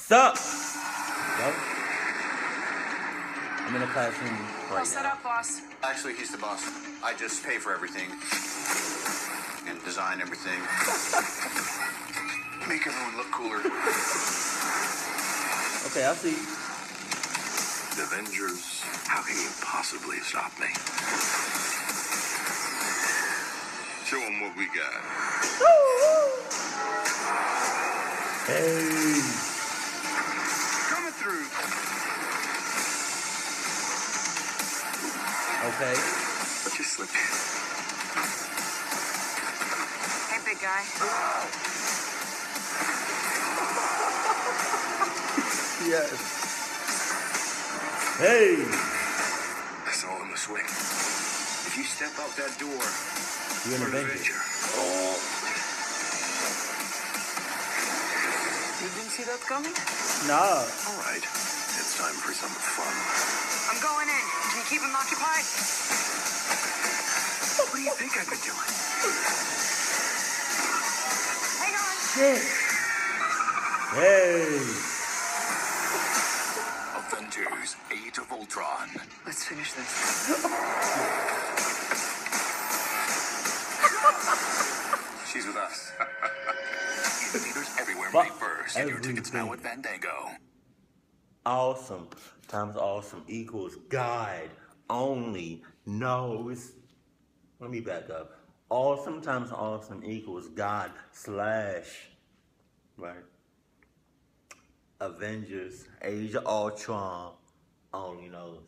Stop! Go. I'm in the classroom right All set now. up, boss. Actually, he's the boss. I just pay for everything and design everything. Make everyone look cooler. Okay, I see. The Avengers, how can you possibly stop me? Show them what we got. Hey. Coming through. Okay. Just slip. Hey, big guy. Yes. Hey. That's all in the swing. If you step out that door, You an Avenger. You didn't see that coming? Nah. All right, it's time for some fun. I'm going in. Can you keep him occupied? What do you think I've been doing? Hang on. Shit. Hey. Avengers: Age of Ultron. Let's finish this. She's with us. In theaters everywhere Fuck May 1st. And your tickets now at everything. Fandango. Awesome times awesome equals God only knows. Let me back up. Awesome times awesome equals God slash, right? Avengers, Age of Ultron only knows.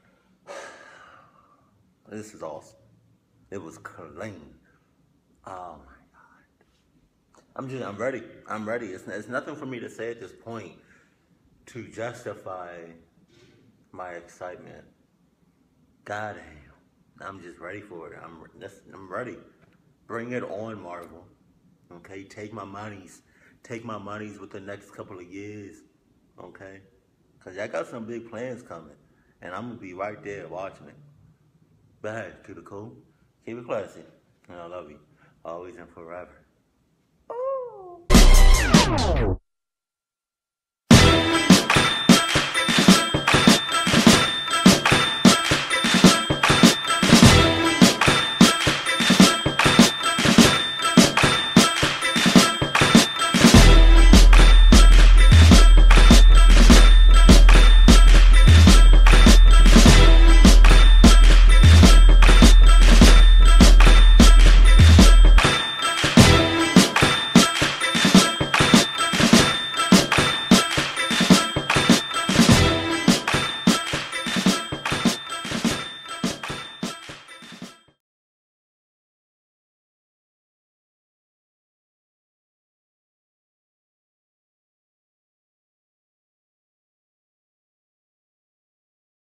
This is awesome. It was clean. Oh my God. I'm ready. I'm ready. It's nothing for me to say at this point to justify my excitement. God damn. I'm just ready for it. I'm ready. Bring it on, Marvel. Okay, take my monies. Take my monies with the next couple of years. Okay? Because I got some big plans coming. And I'm going to be right there watching it. But hey, keep it cool. Keep it classy. And I love you. Always and forever. Ooh.